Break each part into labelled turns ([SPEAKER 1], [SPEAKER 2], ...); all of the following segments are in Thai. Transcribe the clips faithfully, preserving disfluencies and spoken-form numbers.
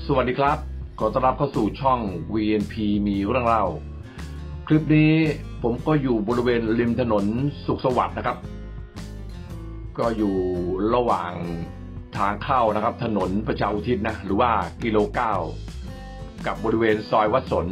[SPEAKER 1] สวัสดีครับขอต้อนรับเข้าสู่ช่อง วี เอ็น พี มีเรื่องเล่าคลิปนี้ผมก็อยู่บริเวณริมถนนสุขสวัสดิ์นะครับก็อยู่ระหว่างทางเข้านะครับถนนประชาอุทิศนะหรือว่ากิโลเก้ากับบริเวณซอยวัดสน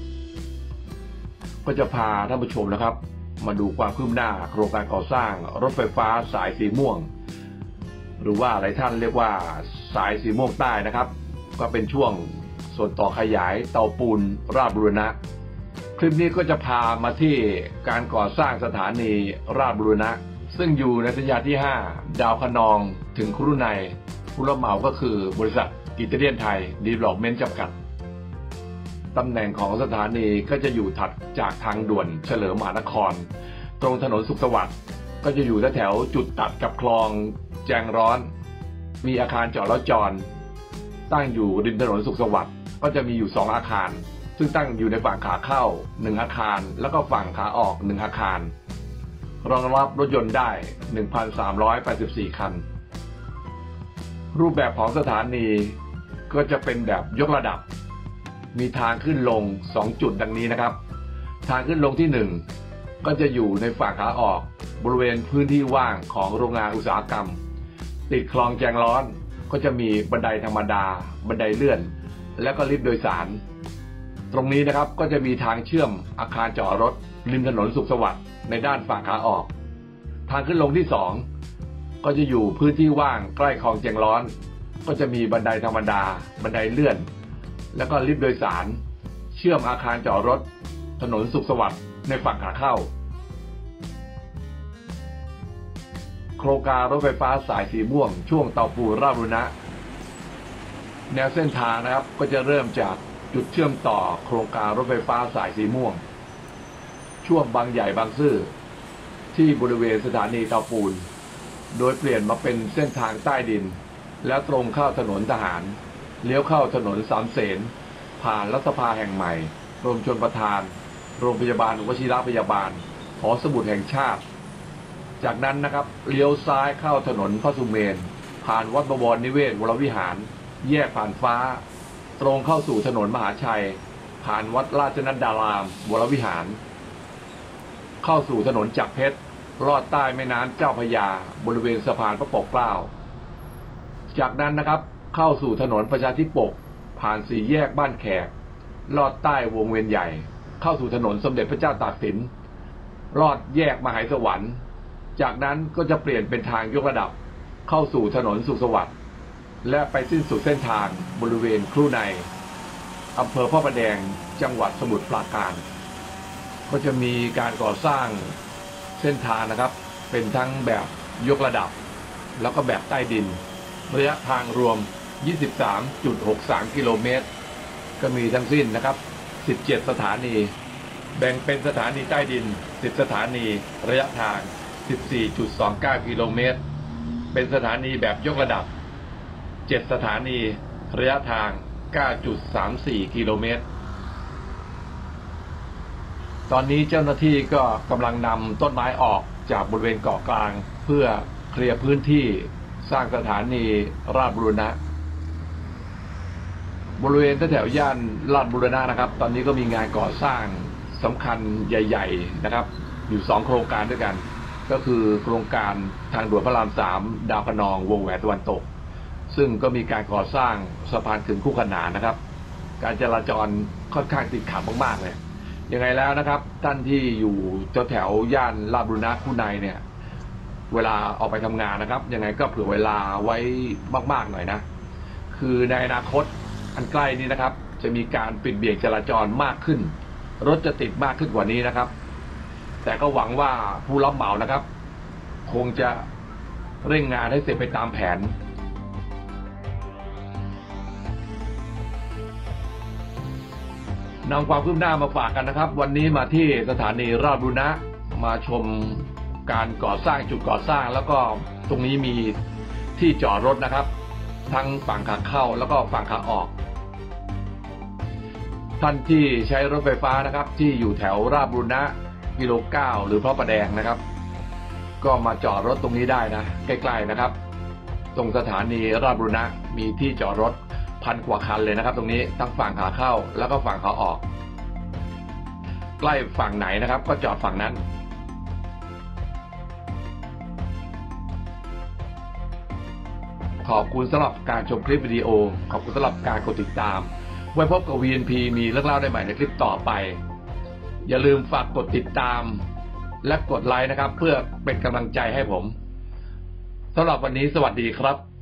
[SPEAKER 1] ก็จะพาท่านผู้ชมนะครับมาดูความคืบหน้าโครงการก่อสร้างรถไฟฟ้าสายสีม่วงหรือว่าหลายท่านเรียกว่าสายสีม่วงใต้นะครับก็เป็นช่วงส่วนต่อขยายเตาปูนราชบูรณะคลิปนี้ก็จะพามาที่การก่อสร้างสถานีราชบูรณะซึ่งอยู่ในสัญญาที่ห้าดาวคะนองถึงครุไนผู้รับเหมาก็คือบริษัทอิตาเลียนไทยดีเวล็อปเมนต์จำกัดตำแหน่งของสถานีก็จะอยู่ถัดจากทางด่วนเฉลิมมหานครตรงถนนสุขสวัสดิ์ก็จะอยู่แถวจุดตัดกับคลองแจงร้อนมีอาคารจอดรถจรตั้งอยู่ริมถนนสุขสวัสดิ์ก็จะมีอยู่สองอาคารซึ่งตั้งอยู่ในฝั่งขาเข้าหนึ่งอาคารแล้วก็ฝั่งขาออกหนึ่งอาคารรองรับรถยนต์ได้ หนึ่งพันสามร้อยแปดสิบสี่ คันรูปแบบของสถานีก็จะเป็นแบบยกระดับมีทางขึ้นลงสองจุดดังนี้นะครับทางขึ้นลงที่หนึ่งก็จะอยู่ในฝั่งขาออกบริเวณพื้นที่ว่างของโรงงานอุตสาหกรรมติดคลองแจงร้อนก็จะมีบันไดธรรมดาบันไดเลื่อนและก็ลิฟต์โดยสารตรงนี้นะครับก็จะมีทางเชื่อมอาคารจอดรถริมถนนสุขสวัสดิ์ในด้านฝั่งขาออกทางขึ้นลงที่สองก็จะอยู่พื้นที่ว่างใกล้คลองแจงร้อนก็จะมีบันไดธรรมดาบันไดเลื่อนและก็ลิฟต์โดยสารเชื่อมอาคารจอดรถถนนสุขสวัสดิ์ในฝั่งขาเข้าโครงการรถไฟฟ้าสายสีม่วงช่วงเตาปูนราชบูรณะแนวเส้นทางนะครับก็จะเริ่มจากจุดเชื่อมต่อโครงการรถไฟฟ้าสายสีม่วงช่วงบางใหญ่บางซื่อที่บริเวณสถานีเตาปูนโดยเปลี่ยนมาเป็นเส้นทางใต้ดินแล้วตรงเข้าถนนทหารเลี้ยวเข้าถนนสามเสนผ่านรัฐสภาแห่งใหม่กรมชลประทานโรงพยาบาลวชิรพยาบาลหอสมุดแห่งชาติจากนั้นนะครับเลี้ยวซ้ายเข้าถนนพระสุเมนผ่านวัดบวรนิเวศวรวิหารแยกผ่านฟ้าตรงเข้าสู่ถนนมหาชัยผ่านวัดราชนัดดารามวรวิหารเข้าสู่ถนนจักรเพชรลอดใต้แม่น้ำเจ้าพระยาบริเวณสะพานพระปกเกล้าจากนั้นนะครับเข้าสู่ถนนประชาธิปกผ่านสี่แยกบ้านแขกลอดใต้วงเวียนใหญ่เข้าสู่ถนนสมเด็จพระเจ้าตากสินลอดแยกมหาสวรรค์จากนั้นก็จะเปลี่ยนเป็นทางยกระดับเข้าสู่ถนนสุขสวัสดิ์และไปสิ้นสุดเส้นทางบริเวณครุไนอำเภอพระประแดงจังหวัดสมุทรปราการก็จะมีการก่อสร้างเส้นทางนะครับเป็นทั้งแบบยกระดับแล้วก็แบบใต้ดินระยะทางรวม ยี่สิบสามจุดหกสาม กิโลเมตรก็มีทั้งสิ้นนะครับสิบเจ็ดสถานีแบ่งเป็นสถานีใต้ดินสิบสถานีระยะทาง สิบสี่จุดสองเก้า กิโลเมตรเป็นสถานีแบบยกระดับเจ็ดสถานีระยะทาง เก้าจุดสามสี่ กิโลเมตรตอนนี้เจ้าหน้าที่ก็กำลังนำต้นไม้ออกจากบริเวณเกาะกลางเพื่อเคลียร์พื้นที่สร้างสถานีราชบูรณะบริเวณแถวย่านราชบูรณะนะครับตอนนี้ก็มีงานก่อสร้างสำคัญใหญ่ๆนะครับอยู่สองโครงการด้วยกันก็คือโครงการทางด่วนพระรามสามดาวคะนองวงแหวนตะวันตกซึ่งก็มีการก่อสร้างสะพานขึงคู่ขนานนะครับการจราจรค่อนข้างติดขัดมากๆเลยยังไงแล้วนะครับท่านที่อยู่แถวย่านราชบูรณะคู่ในเนี่ยเวลาออกไปทำงานนะครับยังไงก็เผื่อเวลาไว้มากๆหน่อยนะคือในอนาคตอันใกล้นี้นะครับจะมีการปิดเบี่ยงจราจรมากขึ้นรถจะติดมากขึ้นกว่านี้นะครับแต่ก็หวังว่าผู้รับเหมานะครับคงจะเร่งงานให้เสร็จไปตามแผนนำความคืบหน้ามาฝากกันนะครับวันนี้มาที่สถานีราชบูรณะมาชมการก่อสร้างจุดก่อสร้างแล้วก็ตรงนี้มีที่จอดรถนะครับทั้งฝั่งขาเข้าแล้วก็ฝั่งขาออกท่านที่ใช้รถไฟฟ้านะครับที่อยู่แถวราชบูรณะกิโลเก้าหรือพระประแดงนะครับก็มาจอดรถตรงนี้ได้นะใกล้ๆนะครับตรงสถานีราชบูรณะมีที่จอดรถพันกว่าคันเลยนะครับ ตรงนี้ทั้งฝั่งขาเข้าแล้วก็ฝั่งขาออกใกล้ฝั่งไหนนะครับก็จอดฝั่งนั้นขอบคุณสำหรับการชมคลิปวิดีโอขอบคุณสำหรับการกดติดตามไว้พบกับ วี เอ็น พี มีเรื่องเล่าได้ใหม่ในคลิปต่อไปอย่าลืมฝากกดติดตามและกดไลค์นะครับเพื่อเป็นกำลังใจให้ผมสำหรับวันนี้สวัสดีครับ